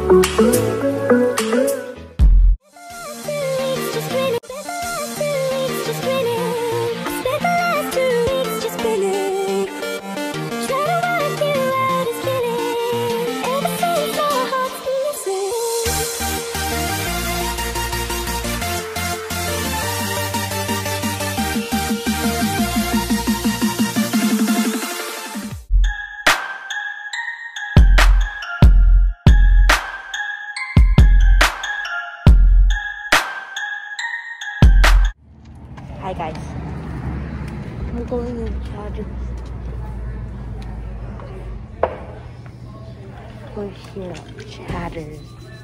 Hi guys, we're going in charger. We're here at Chatters.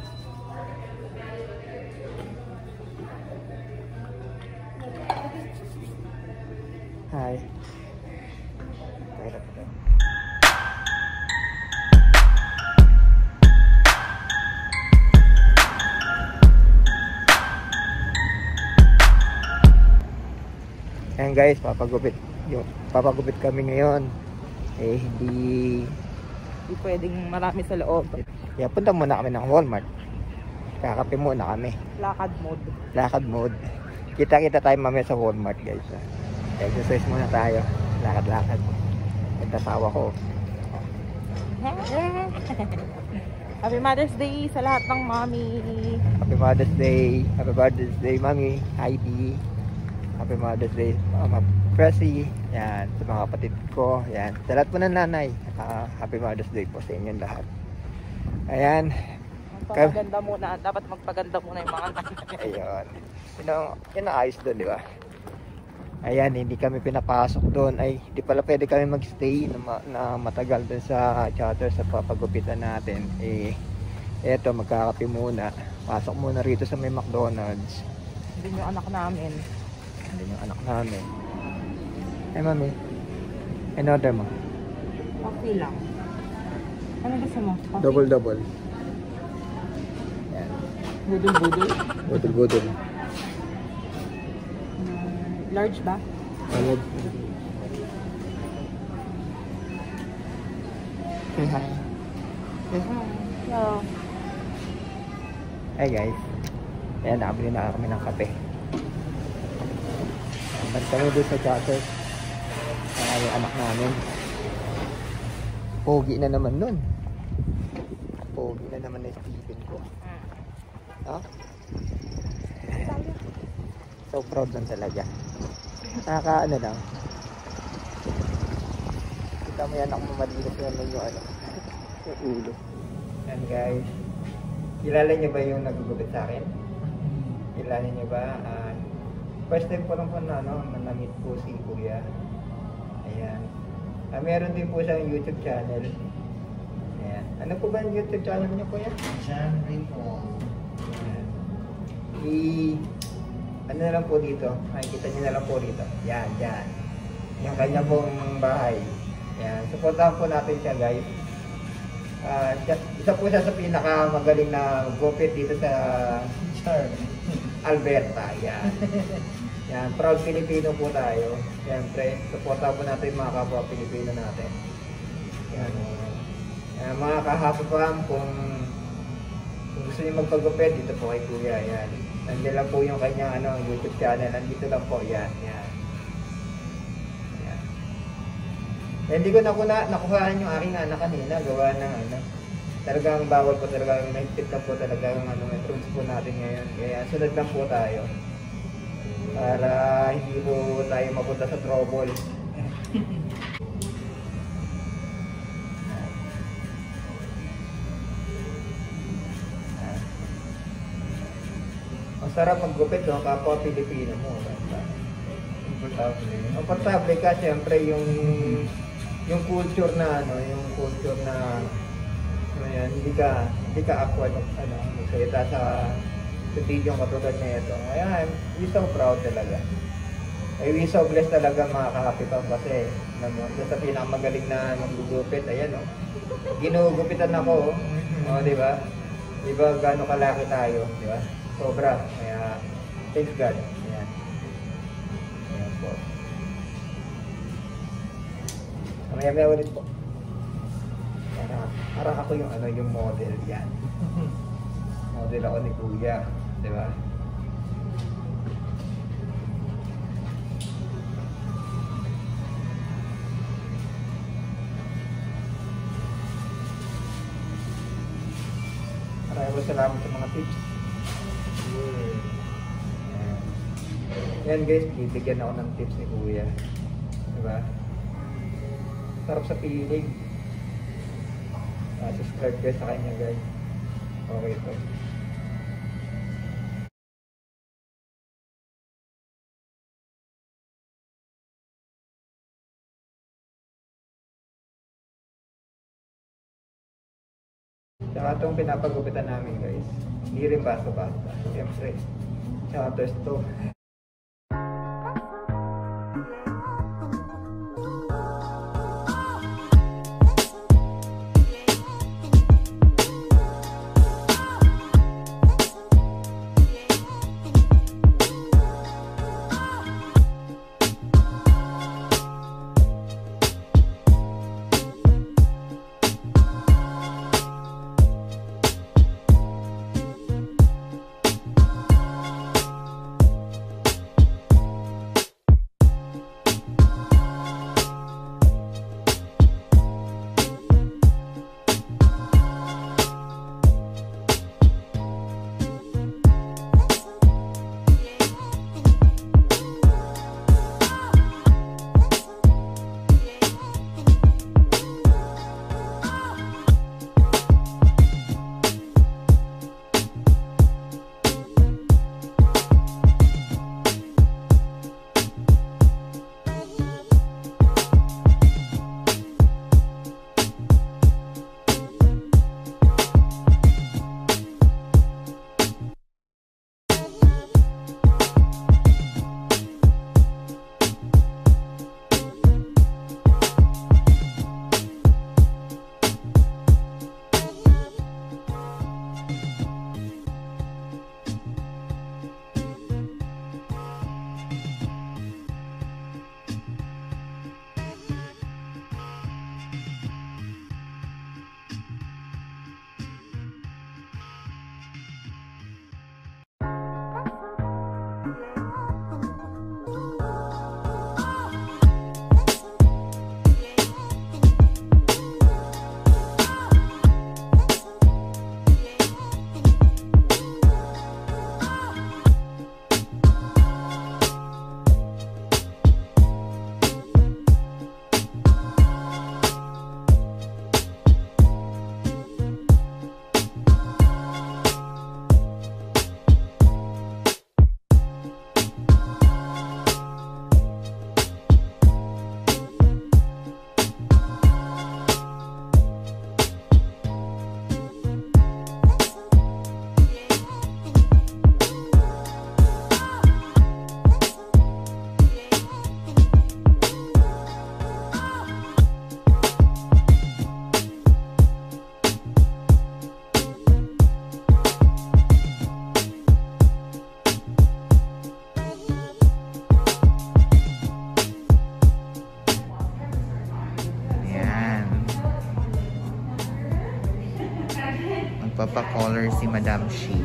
Hi. Ayan guys, papagupit kami ngayon. Eh hindi pwedeng marami sa loob. Kaya punta muna kami ng Walmart. Kakape muna kami. Lakad mode. Kita tayo mamaya sa Walmart guys. Exercise muna tayo. Lakad. Ito asawa ko. Happy Mother's Day sa lahat ng mommy. Happy Mother's Day. Happy Mother's Day, Mami. Heidi. Happy Mother's Day, Mama Pressy. Yan, sa mga kapatid ko. Yan, sa lahat po ng nanay. Happy Mother's Day po sa inyong lahat. Ayan. Magpapaganda muna. Dapat magpaganda muna yung mga nanay. Ayun. Yun ang ayos doon, di ba? Ayan, hindi kami pinapasok doon. Ay, hindi pala pwede kami magstay na matagal doon sa charter sa papagupitan natin. Eh, eto, magkakape muna. Pasok muna rito sa may McDonald's. Hindi yung anak namin. Ay, mami. Ano order mo? Coffee lang. Ano gusto mo? Coffee? Double. Yan. Budol. Large ba? Large. Say hi. Hello. Hi guys. Ayan, nakabili na kami ng kape. Kami doon sa charter. Yung anak namin. Pogi na naman nun. Pogi na naman na Steven ko. Ha? So proud lang talaga. Nakakaano lang. Kita mo yan, ako mamalinis naman yung ano. Yung ulo. Yan guys. Kilala niyo ba yung nagugupit sa akin? Kilala niyo ba? First time ko lang po na namit po si Kuya. Ayan. Meron din po siyang YouTube channel. Ayan. Ano po ba yung YouTube channel niyo, Kuya? Channel rin po. Ayan. Ano na lang po dito? Makikita niyo na lang po dito. Yan. Yung kanya pong bahay. Ayan. Supportahan po natin siya guys. Isa po siya sa pinakamagaling na gupit dito sa Alberta. Yan. Yan, proud Pilipino po tayo. Siyempre, supportahan po natin yung mga kapwa Pilipino natin. Yan. Mga kahapon kung gusto niyo magpagupit, dito po kay Kuya. Yan. Nandiyan lang po yung kanyang YouTube channel. Nandito lang po. Yan. Hindi ko nakuhaan yung aking anak kanina. Gawa ng talagang bawal po talaga. May tip lang po talaga yung may rules po natin ngayon. Kaya sunod lang po tayo. Para hindi po tayo mapunta sa trouble. Ang sarap maggupit, no? Kapwa Pilipino mo. Komportable ka, siyempre yung culture na yung culture na hindi ka awkward magsalita sa video katulad na ito. Kaya we so proud talaga. We so blessed talaga mga kakapitang kasi sa pinakamagaling na maggugupit. Ayan ginugupitan ako. Di ba? Di ba gaano kalaki tayo? Di ba? Sobra. Kaya thanks God. Ayan. Ayan po. Mamaya ulit po. Parang ako yung ano, yung model yan. Model ako ni Kuya, di ba? Maraming salamat sa mga tips. Yan guys, bibigyan ako ng tips ni Kuya. Diba? Sarap sa feeling. Subscribe guys sa kanya guys. Okay to. Tsaka itong pinapagupitan namin guys, hindi rin basta-basta. Siyempre, tsaka to. Magpapa-color si Madam Shi.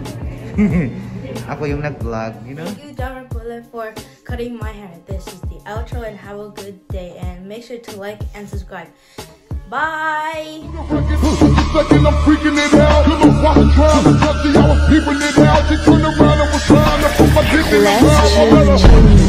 Ako yung nag-vlog, you know? Thank you, Dr. Bullet, for cutting my hair. This is the outro, and have a good day. And make sure to like and subscribe. Bye! I'm freaking it out. I was peeping it out. She turned around and was trying to put my dick in the mouth.